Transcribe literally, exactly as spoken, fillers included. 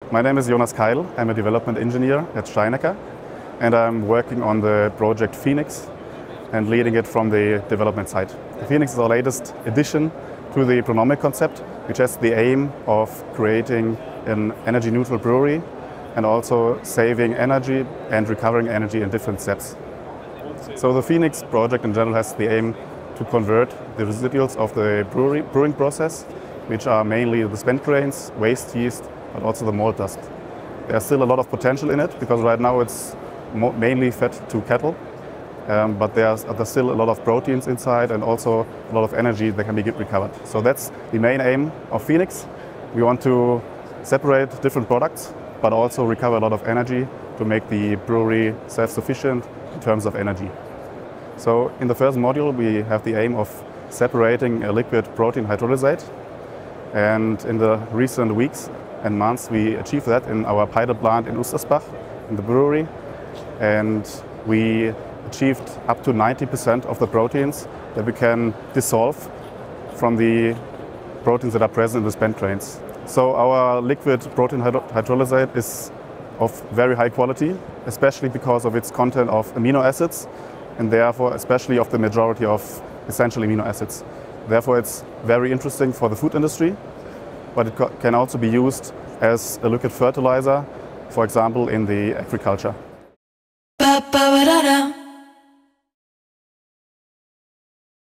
My name is Jonas Keil. I'm a development engineer at Steinecker, and I'm working on the project Phoenix and leading it from the development side. The Phoenix is our latest addition to the Pronomic concept, which has the aim of creating an energy-neutral brewery and also saving energy and recovering energy in different steps. So the Phoenix project in general has the aim to convert the residuals of the brewery, brewing process, which are mainly the spent grains, waste yeast, but also the malt dust. There's still a lot of potential in it because right now it's mainly fed to cattle, um, but there's, there's still a lot of proteins inside and also a lot of energy that can be recovered. So that's the main aim of Phoenix. We want to separate different products, but also recover a lot of energy to make the brewery self-sufficient in terms of energy. So in the first module we have the aim of separating a liquid protein hydrolysate, and in the recent weeks and months we achieved that in our pilot plant in Ustersbach in the brewery, and we achieved up to ninety percent of the proteins that we can dissolve from the proteins that are present in the spent grains. So our liquid protein hydro hydrolysate is of very high quality, especially because of its content of amino acids, and therefore especially of the majority of essential amino acids. Therefore it's very interesting for the food industry, but it can also be used as a liquid fertilizer, for example in the agriculture. Ba, ba, ba, da, da.